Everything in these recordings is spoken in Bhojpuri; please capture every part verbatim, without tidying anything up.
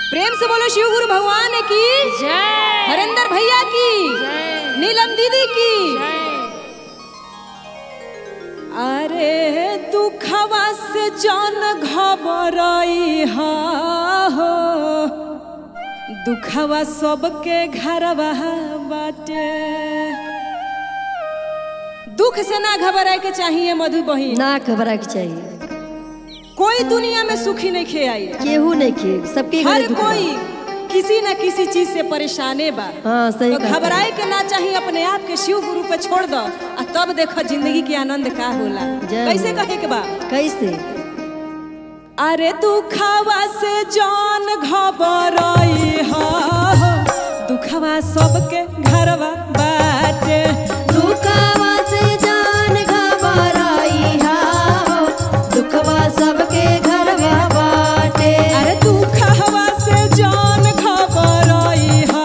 प्रेम से बोलो शिव गुरु भगवान की जय, हरेंद्र भैया की जय, नीलम दीदी की जय। अरे दुखवा से जान घबराई हो, दुखवा सबके घरवा बाटे। दुख से ना घबराए के चाहिए मधु बहिन, ना घबरा के चाहिए। कोई दुनिया में सुखी नहीं खे आई, केहू नहीं खे, सबके हर घरे दुख कोई बा। किसी न किसी चीज से परेशाने बा। हाँ सही तो कहा। घबराए के ना चाहिए, अपने आप के शिव गुरु पे छोड़ दो और तब देखो जिंदगी के आनंद का होला। जय कैसे हो। कहे के बा? कैसे? अरे दुखवा से जान घबराई हो, दुखवा सबके घरवा बाटे। दुखवा से जान घबराई हो, दुखवा सबके घरवा बाटे। अरे दुखवा से जान घबराई हो,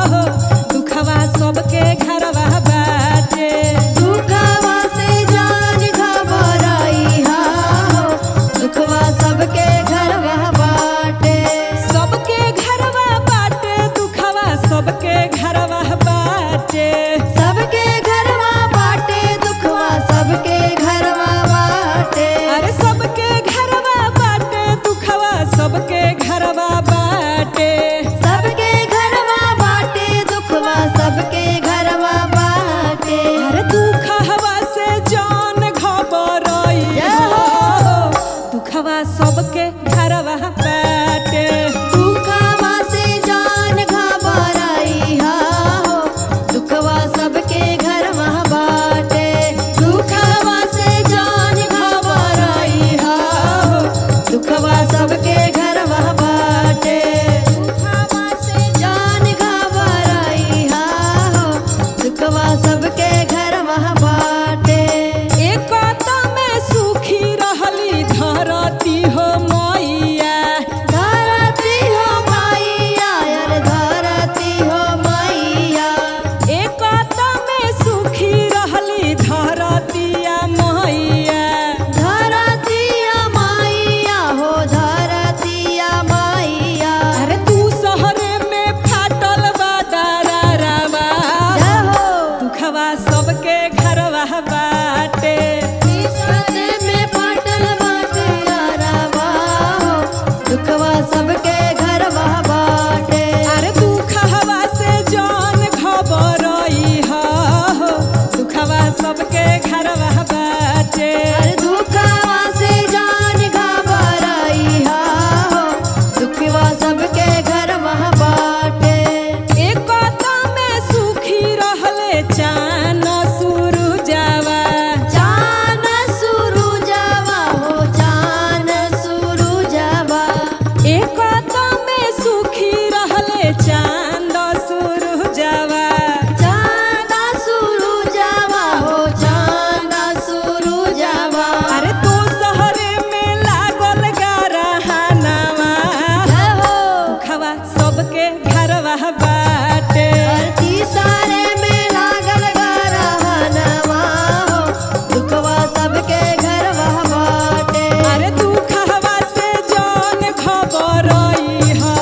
दुखवा सबके घरवा बाटे। दुखवा से जान घबराई हो, दुखवा सबके घरवा बाटे। सबके घरवा बाटे, दुखवा सबके घरवा बाटे। सबके घरवा बाटे, दुखवा सबके घरवा बाटे। अरे सबके घरवा बाटे, दुखवा सबके घरवा बाटे। सबके घरवा बाटे, दुखवा सबके घरवा बाटे। अरे दुखवा से जान घबराई हो, दुखवा सबके घरवा बाटे। दुखवा से जान घबराई हो, दुखवा सबके घरवा बाटे। दुखवा से जान घबराई हो, दुखवा सबके घरवा बाटे। दुखवा से जान घबराई हो, दुखवा सबके घरवा बाटे। एक में सुखी रहली धरती हो मैया, धरती हो मैया, यार धरती हो मैया। एक में सुखी रहली धरतिया मैया। धरतिया मैया हो, धरतिया मैया। अरे तू शहरे में फाटल बा दरारवा, जय हो। दुखवा सबके घरवा बाटे। किस्मत में फाटल बाटे यारवा हो, दुखवा सबके घरवा बाटे। अरे दुखवा से जान घबराई हो, दुखवा सबके घरवा बाटे। अरे दुखवा से जान घबराई हो, दुखवा सबके घरवा बाटे। एक में सुखी रहले चान सुरुजवा, चान सुरुजवा हो, चान सुरुजवा। एक में सुखी रहले चांद सुरुजवा। चांद सुरुजवा हो, चांद सुरुजवा। अरे तू शहरे में लागल गरहनवा, जय हो। दुखवा सबके घरवा बाटे। धरती सारे में लागल गरहनवा हो, दुखवा सबके घरवा बाटे। अरे दुखवा से जान घबराई हो,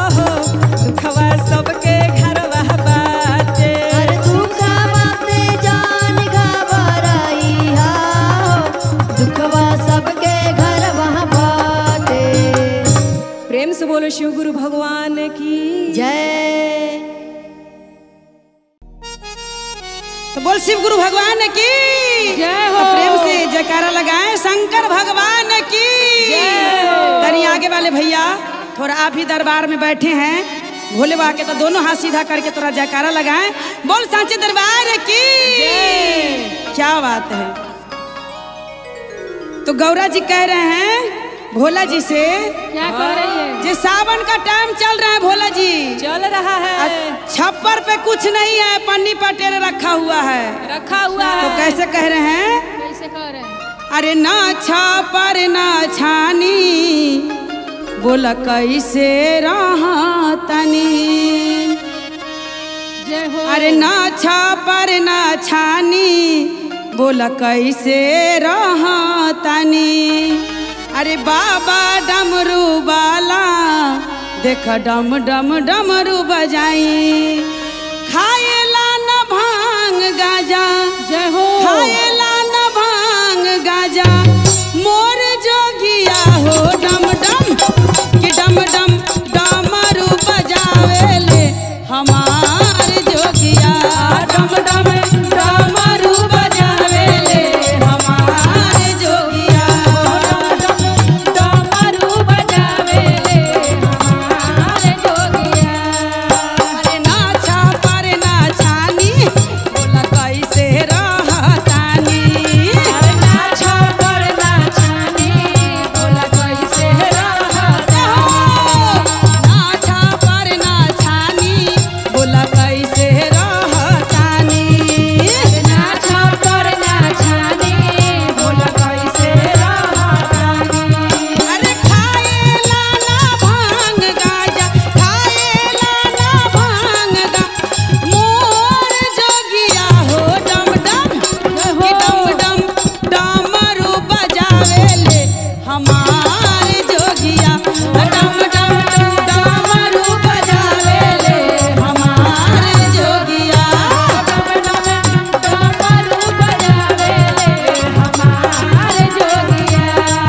दुखवा सबके घरवा बाटे। अरे दुखवा से जान घबराई हो, दुखवा सबके घरवा बाटे। प्रेम से बोलो शिव गुरु भगवान की। जय। तो बोल शिव गुरु भगवान की जय हो। और प्रेम से जयकारा लगाएं शंकर भगवान की। जय हो। तनी आगे वाले भैया थोड़ा आप ही दरबार में बैठे हैं, भोले बाबा के तो दोनों हाथ सीधा करके थोड़ा जयकारा लगाएं। बोल सांचे दरबार की। क्या बात है। तो गौरा जी कह रहे हैं भोला जी से, क्या कह रही है? जे सावन का टाइम चल रहा है भोला जी, चल रहा है, छप्पर पे कुछ नहीं है, पन्नी पटेर रखा हुआ है। रखा हुआ तो है। कैसे कह रहे हैं? कैसे कह रहे हैं? अरे ना छापर ना छानी, बोला कैसे रहा तनी। जय हो। अरे ना छापर ना छानी, बोला कैसे रहा तनी। अरे बाबा डमरू वाला देख डम डम डमरू बजाई खाएला न भांग गाजा जय हो खाएला न भांग गाजा मोर जोगिया हो डम डम कि डम डम डमरू बजावेले हमार जोगिया डम डम डमरू बजावेले हमार जोगिया डमरू बजावेले हमारे जोगिया। अरे नाचा पर नाचानी बोला कैसे रहतानी अरे नाचा पर नाचानी बोला कैसे रहता नाचा पर नाचानी बोला कैसे रहतानी नाचा पर नाचानी बोला कैसे रहतानी। अरे खाएला ना भांग गाजा खाएला ना भांग गा मोर जोगिया हो डम डम कि डम डम डमरू बजावेले हमार जोगिया डम डम डमरू बजावेले हमार जोगिया डमरू बजावेले हमारे जोगिया।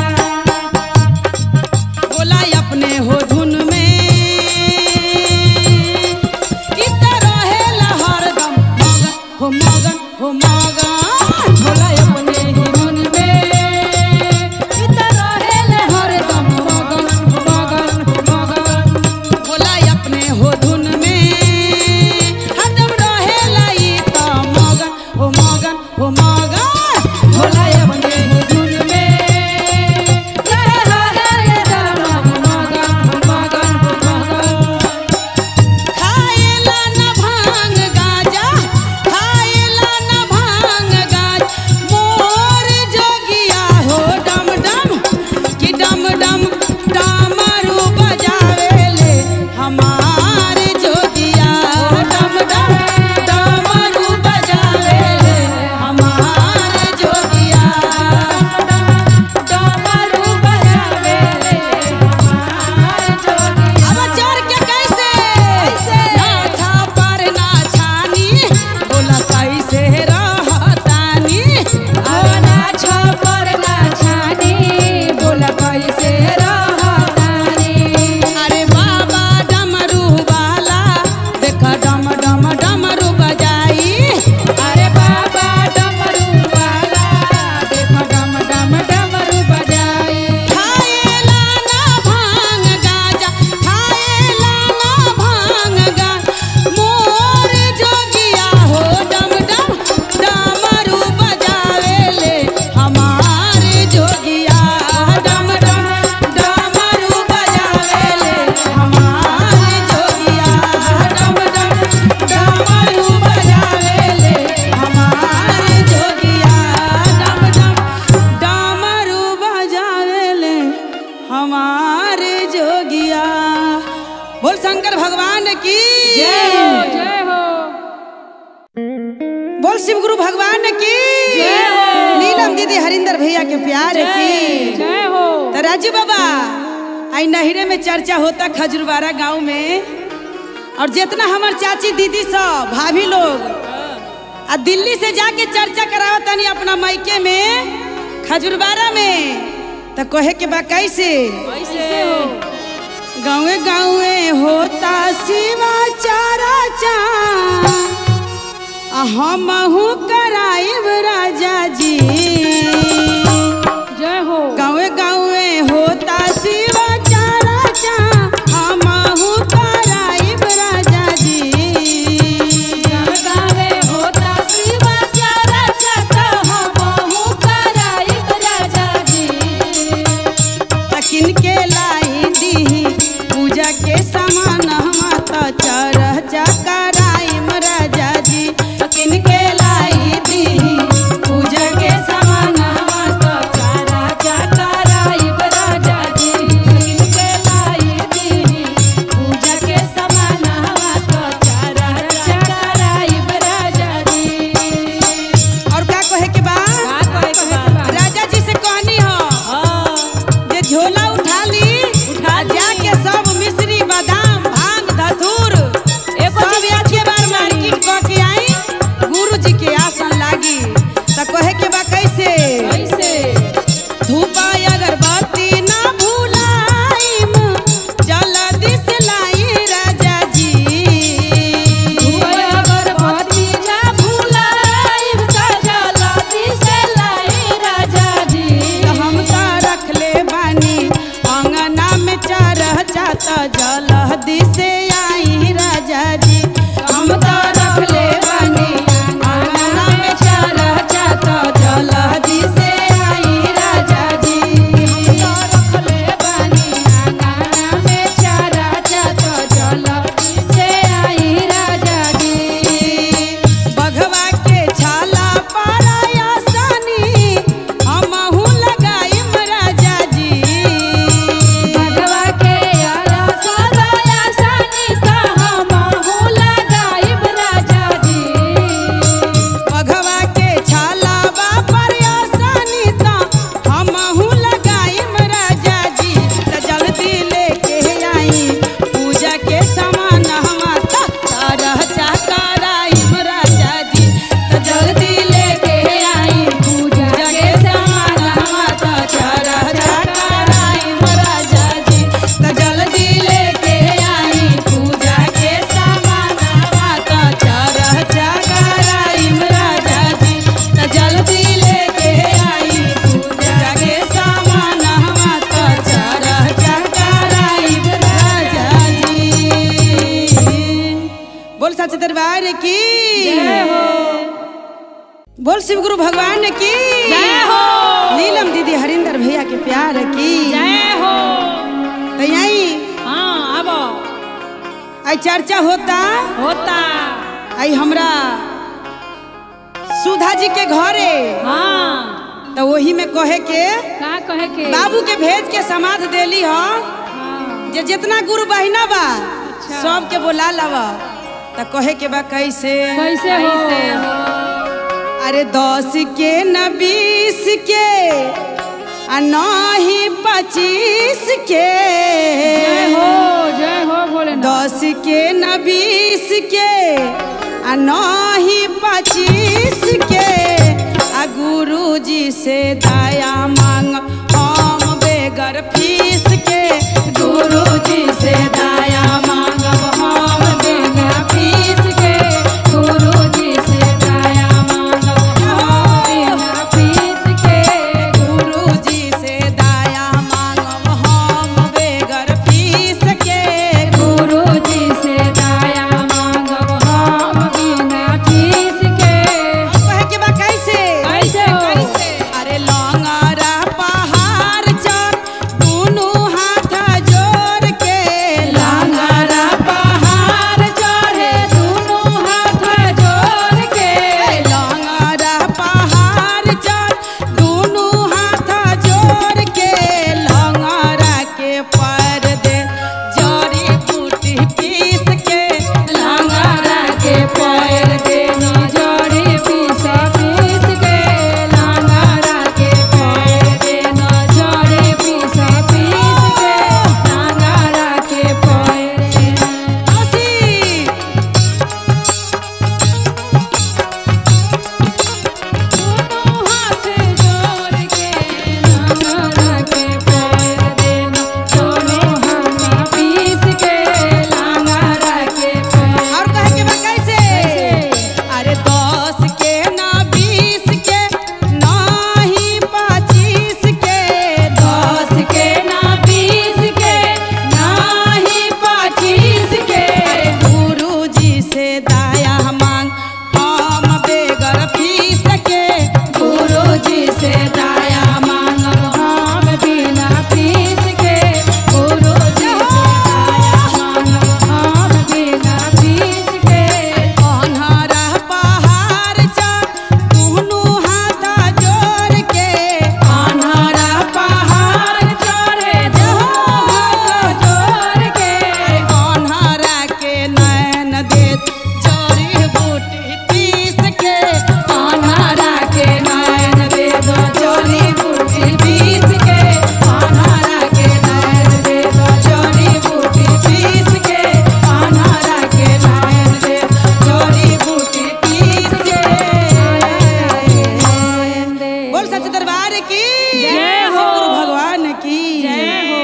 बोला अपने हो धुन में इतना रहेला हरदम मगन हो मगन हो मगन बोला अपने ही धुन में इतना रहेले हरदम मगन मगन मगन। बोला अपने हो धुन में हरदम रहेला ई त मगन हो मगन हो मगन बोला अपने ही धुन में रहेले हरदम मगन मगन मगन। खाएला न भांग गाजा खाएला न भांग गाज मोर जोगिया हो डम डम कि डम डम डमरू बजावेले हमार जोगिया डम डम डमरू बजावेले हमार जोगिया डमरू बजावेले हमारे जोगिया। अब चढ़ के कैसे नाथा पर नाचानी बोला कैसे रहतानी अरे नाचा पर नाचानी बोला कैसे रहतानी। अरे बाबा डमरू वाला देख डम डम डमरू बजाई अरे बाबा डमरू वाला देखो डम डम डमरू बजाई। खाएला ना भांग गाजा खाएला ना भांग गा मोर जोगिया हो डम डम डमरू बजावेले हमार जोगिया डम डम डमरू बजावेले हमार जोगिया डम डम डमरू बजावेले हमार जोगिया डम डम डमरू बजावेले हमार जोगिया। बोल शंकर भगवान की जय हो जय हो बोल शिव गुरु भगवान की जय हो। नीलम दीदी हरिंदर भैया के प्यार की जय हो। तो राजू बाबा आई नहिरे में चर्चा होता खजूरवाड़ा गांव में और जितना हमार चाची दीदी सब भाभी लोग आ दिल्ली से जाके चर्चा करावतनी अपना मायके में खजूरवाड़ा में तो कहे के बा कैसे कैसे हो गाँवे गाँवे होता शिवा चारा चा हमहू कराइब राजा जी जय हो गाँवे गाँवे होता शिवा चारा चा हमहू कराइब राजा जी गावे होता शिवा चारा चाचा हमहु कराइब राजा जी। तकिन के लाई दी पूजा के सामान हम तो चरचा कराइम राजा जी तकिन के लाई दी पूजा के सामान हम तो चाचा कराइब राजा जी। इनके लाई दी पूजा के समान हवा तो चारा कराइब राजा जी। और का कहे के बा का कहे के बा? राजा जी से कहनी हो जे झोला उठा ली उठा जाके सब मिश्री बादाम दरबार की जय हो। बोल शिव गुरु भगवान की जय हो। नीलम दीदी हरिंदर भैया के प्यार की जय हो। तो यही हाँ अब आई चर्चा होता होता आई हमरा सुधा जी के घरे हाँ तो वही में कहे के का कहे के बाबू के भेज के समाध देली हो हाँ। जे जितना गुरु बहिना बा सब के बोला लावा तो कहे के बा कैसे कैसे हो अरे दस के न बीस के आ नहीं पच्चीस के जय हो जय हो बोले दस के न बीस के आ नहीं पच्चीस के आ गुरु जी से दया मांग हम बेगर फीस के गुरु जी से दया मांग हम बेगर फीस के गुरु जी से दया मांग हम बेगर फीस के गुरु जी से दया मांग हम बेगर फीस के गुरु जी से दया मांगब हम बिना फीस के कहे के बा कैसे कैसे हो अरे लंगरा पहाड़ चढ़ दोनों हाथ जोड़ के लंगरा पहाड़ चढ़े दोनों हाथ जोड़ के लंगरा पहाड़ चढ़ दोनों हाथ जोड़ के लंगरा के पर दे जड़ी बूटी पीस के लंगरा के पैर देनी जड़ी पीस पीस के लंगरा के पैर देना जड़ी पीस पीस के लंगरा के पैर देना औसी दोनों हाथ जोड़ के लंगरा के पैर देना दोनों हाथ पीस के लंगरा के पैर और कहे के बा कैसे अरे दस के ना बीस के नाही पच्चीस के दस के ना बीस के नाही पच्चीस के गुरु जी से दया मांग हम बेगर फीस के गुरु जी से दया मांगब हम बिना फीस के गुरु जी से दया मांगब हम बिना फीस के अन्हरा पहाड़ चढ़ दोनों हाथ जोड़ के अन्हरा पहाड़ चढ़े दोनों हाथ जोड़ के अन्हरा के नैन देत जड़ी बूटी पीस के अन्हरा के नैन दे दो जड़ी बूटी पीस के अन्हरा के नैन दे दो जड़ी बूटी पीस के अन्हरा के नैन दे दो जड़ी बूटी पीस के बोल सच दरबार की जय हो। गुरु भगवान की जय हो।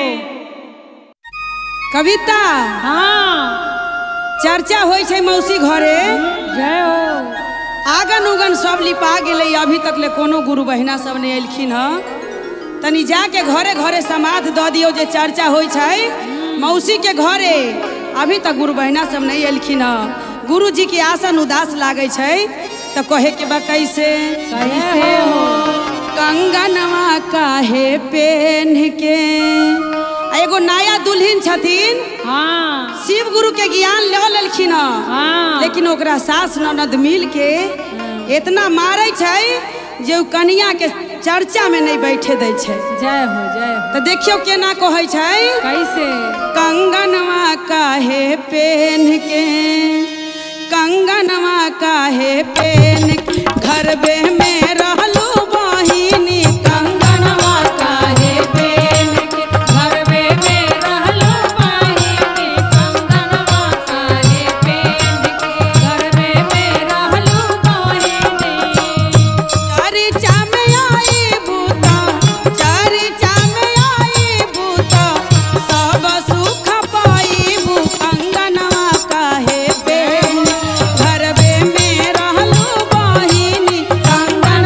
कविता हाँ चर्चा होई छै मौसी घरे जय हो आगन उगन सब लिपा गेलै अभी तक ले कोनो गुरु बहिना सब ने एलखिन ह तनी जाके घरे घरे समाध द दियो जे चर्चा होई छै मौसी के घरे अभी तक गुरु बहिना सब नहीं एलखिन ह गुरु जी के आसन उदास लागे छै तो कहे के बा कैसे कैसे हो कंगनवा काहे पेन के आ एगो नया दुल्हन छथिन हाँ शिव गुरु के ज्ञान ले लेलखिन ह हाँ लेकिन ओकरा सास ननद मिल के इतना मारे छै जे उ कन्या के चर्चा में नहीं बैठे दै छै जय हो जय हो तो देखियो केना कहै छै कैसे कंगनवा काहे पेन के कंगनवा काहे पेन के, घरबे में रहलू बहिनी कंगनवा काहे पेन के घरबे में रहलो बहिनी कंगनवा काहे पेन के घरबे में रहलो बहिनी चर्चा में आई बूता चर्चा में आई बूता सब सुख पाई बू कंगनवा काहे पेन घरबे में रहलू बहिनी कंगनवा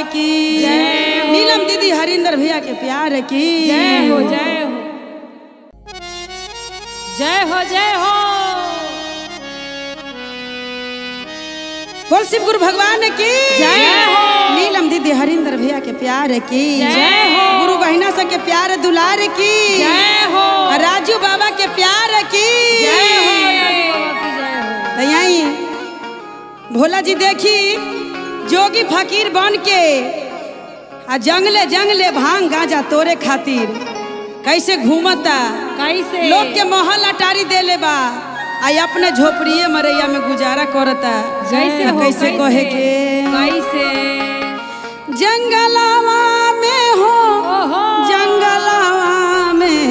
की नीलम दीदी हरिंदर भैया के प्यार की जय हो जय हो जय हो जय हो। बोल शिव गुरु भगवान की जय हो। नीलम दीदी हरिंदर भैया के प्यार की जय हो। गुरु बहिना सब के प्यार दुलार की जय हो। राजू बाबा के प्यार की जय हो। तो यहीं भोला जी देखी जोगी फकीर बन के आ जंगले जंगले भांग गांजा तोरे खातिर कैसे घूमता कैसे लोग के महल अटारी देले बा आई अपने झोपड़िए मरैया में गुजारा करता कैसे हो कैसे कहे के कैसे जंगलवा में हो जंगलवा में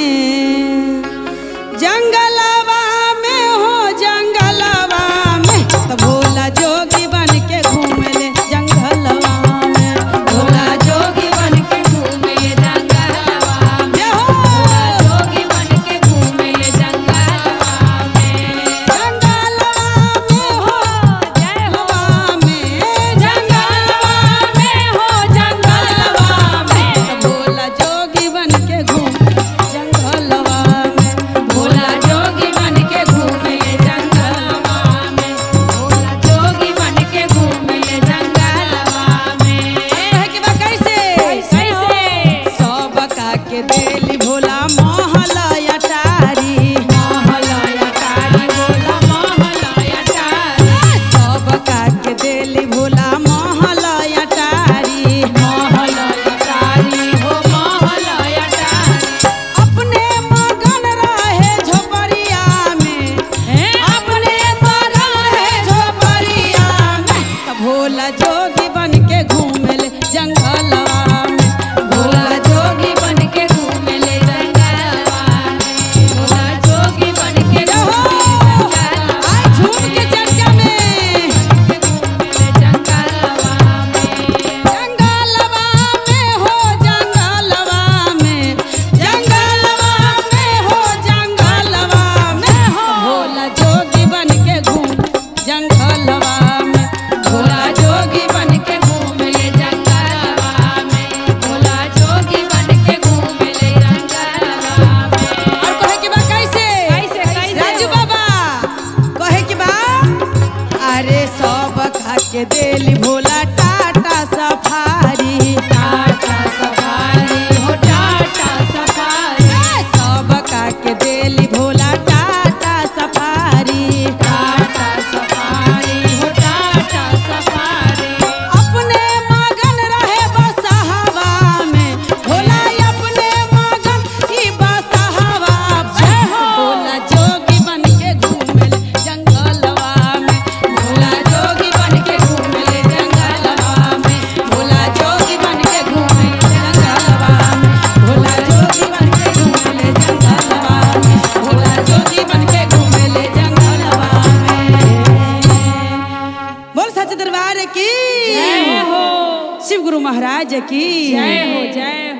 जंगलवा में हो जंगलवा में तो भोला जोगी बन के घूमले जंगलवा में भोला जोगी बन के घूमे जंगलवा जय हो जोगी बन के घूमे जंगलवा में जंगलवा में हो जय हो में जंगलवा में हो जंगलवा में भोला जोगी बन के घूम जंगलवा में भोला जोगी बन के घूमे जंगलवा में भोला जोगी बन के घूमे जंगलवा में कहे के बा कैसे कैसे सब का के देली भोला महला अटारी महलया कारी भोला महलया कारी सब का के देली भोला महला अटारी महलया कारी हो महलया कारी अपने मगन रहे झोपड़िया में अपने मगन रहे झोपड़िया में तो भोला जोगी बन के घूमले जंगलवा में भोला जोगी बन के घूमे ले जंगलवा में भोला जोगी बन के घूमे जंगलवा आई झूम के चर्चा में घूमे जंगलवा में जंगलवा में हो जंगलवा में जंगलवा में हो जंगलवा में हो भोला जोगी बन के घूम जंगलवा में भोला जोगी बन के घूमे ले जंगलवा में भोला जोगी बन के घूमे ले जंगलवा में और कहे के बा कैसे कैसे कैसे राजू बाबा कहे के बा अरे सब खा के देली भोला टाटा सफारी टाटा सफारी हो टाटा सफारी सब का के देली भोला टाटा सफारी टाटा सफारी हो टाटा सफारी अपने मगन रहे बसहवा में भोला अपने मगन ई बसहवा में भोला जोगी बन के घूमले जंगलवा में भोला जोगी बन के घूमे ले जंगलवा में भोला जोगी बन के घूमे जंगलवा में भोला जोगी बन के घूमले जंगलवा में भोला जोगी बन के घूमले जंगलवा में बोल सच दरबार की जय हो शिव गुरु महाराज की जय हो जय